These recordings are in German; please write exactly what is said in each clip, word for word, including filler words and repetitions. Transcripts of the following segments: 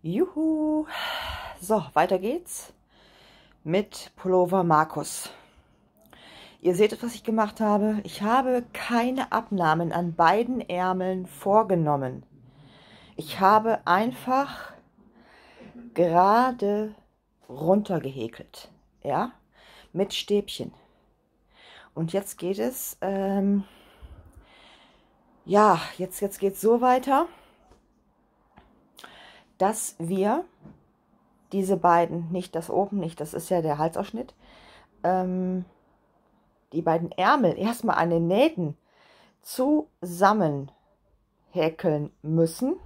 Juhu! So, weiter geht's mit Pullover Markus. Ihr seht, was ich gemacht habe. Ich habe keine Abnahmen an beiden Ärmeln vorgenommen. Ich habe einfach gerade runter gehäkelt, ja, mit Stäbchen. Und jetzt geht es, ähm, ja, jetzt, jetzt geht es so weiter, dass wir diese beiden, nicht das oben, nicht, das ist ja der Halsausschnitt, ähm, die beiden Ärmel erstmal an den Nähten zusammen häkeln müssen.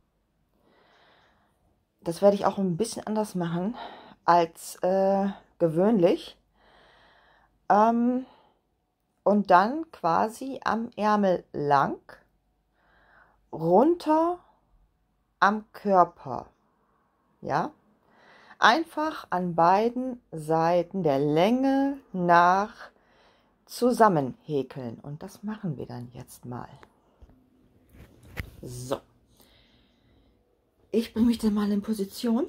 Das werde ich auch ein bisschen anders machen als äh, gewöhnlich. Ähm, und dann quasi am Ärmel lang runter am Körper. Ja, einfach an beiden Seiten der Länge nach zusammen häkeln. Und das machen wir dann jetzt mal. So. Ich bringe mich dann mal in Position.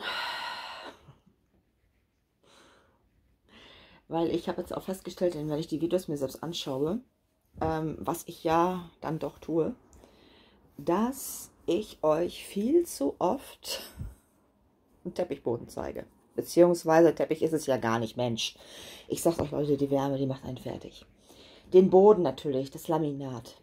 Weil ich habe jetzt auch festgestellt, wenn ich die Videos mir selbst anschaue, ähm, was ich ja dann doch tue, dass ich euch viel zu oft einen Teppichboden zeige. Beziehungsweise Teppich ist es ja gar nicht, Mensch. Ich sag's euch, Leute, die Wärme, die macht einen fertig. Den Boden natürlich, das Laminat.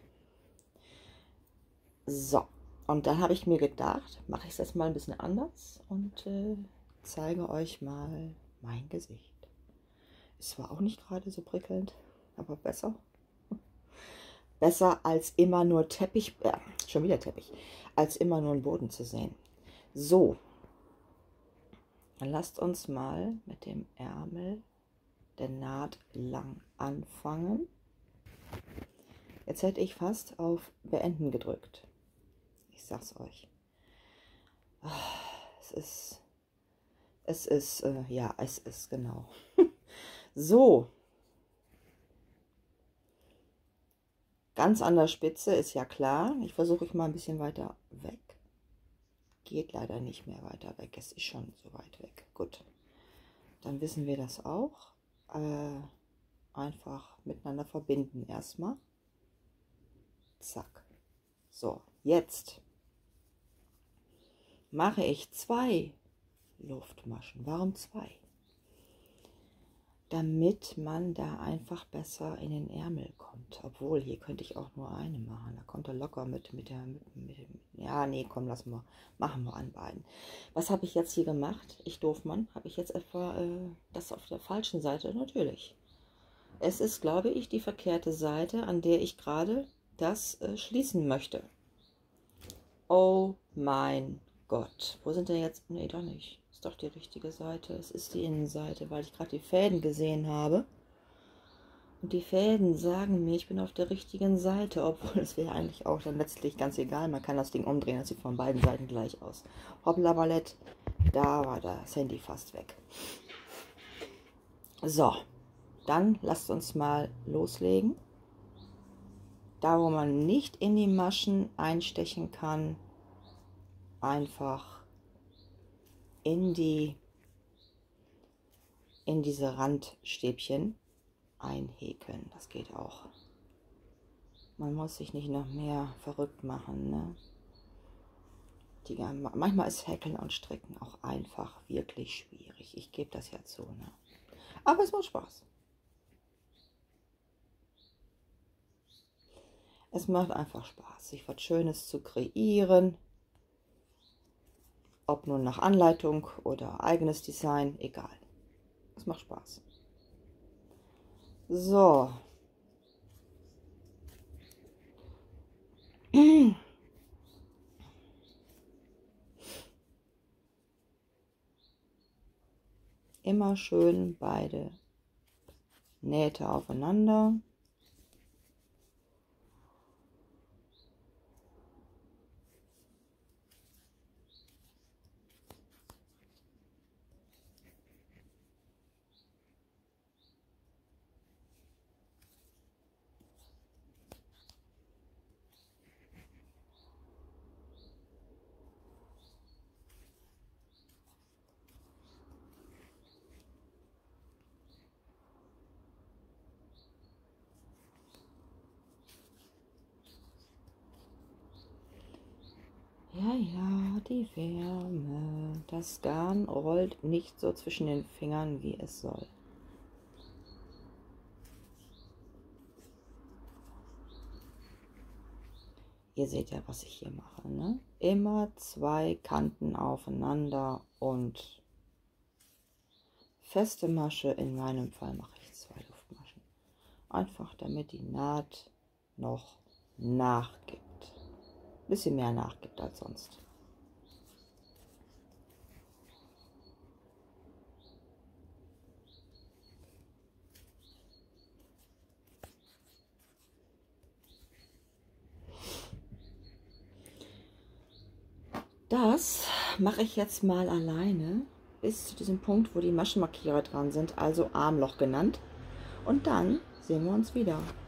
So, und dann habe ich mir gedacht, mache ich es jetzt mal ein bisschen anders und äh, zeige euch mal mein Gesicht. Es war auch nicht gerade so prickelnd, aber besser. Besser als immer nur Teppich, äh, schon wieder Teppich, als immer nur einen Boden zu sehen. So, dann lasst uns mal mit dem Ärmel der Naht lang anfangen. Jetzt hätte ich fast auf Beenden gedrückt. Ich sag's euch. Es ist, es ist, äh, ja, es ist genau. So. Ganz an der Spitze ist ja klar. Ich versuche ich mal ein bisschen weiter weg. Geht leider nicht mehr weiter weg. Es ist schon so weit weg. Gut. Dann wissen wir das auch. Äh, einfach miteinander verbinden erstmal. Zack. So, jetzt mache ich zwei Luftmaschen. Warum zwei? Damit man da einfach besser in den Ärmel kommt. Obwohl, hier könnte ich auch nur eine machen. Da kommt er locker mit, mit der... Mit, mit, ja, nee, komm, lassen wir. Machen wir an beiden. Was habe ich jetzt hier gemacht? Ich Doofmann. Habe ich jetzt etwa äh, das auf der falschen Seite? Natürlich. Es ist, glaube ich, die verkehrte Seite, an der ich gerade das äh, schließen möchte. Oh mein Gott. Wo sind denn jetzt... Nee, doch nicht. Ist doch die richtige Seite. Es ist die Innenseite, weil ich gerade die Fäden gesehen habe. Und die Fäden sagen mir, ich bin auf der richtigen Seite, obwohl es wäre eigentlich auch dann letztlich ganz egal. Man kann das Ding umdrehen, das sieht von beiden Seiten gleich aus. Hoppla Ballett, da war das Handy fast weg. So, dann lasst uns mal loslegen. Da, wo man nicht in die Maschen einstechen kann, einfach in die in diese Randstäbchen einhäkeln. Das geht auch. Man muss sich nicht noch mehr verrückt machen, ne? Die, manchmal ist Häkeln und Stricken auch einfach wirklich schwierig. Ich gebe das ja zu, ne? Aber es macht Spaß. Es macht einfach Spaß, sich was Schönes zu kreieren. Ob nun nach Anleitung oder eigenes Design, egal. Es macht Spaß. So. Immer schön beide Nähte aufeinander. ja, die Wärme. Das Garn rollt nicht so zwischen den Fingern, wie es soll. Ihr seht ja, was ich hier mache, ne? Immer zwei Kanten aufeinander und feste Masche. In meinem Fall mache ich zwei Luftmaschen. Einfach damit die Naht noch nachgibt. Ein bisschen mehr nachgibt als sonst. Das mache ich jetzt mal alleine bis zu diesem Punkt, wo die Maschenmarkierer dran sind, also Armloch genannt. Und dann sehen wir uns wieder.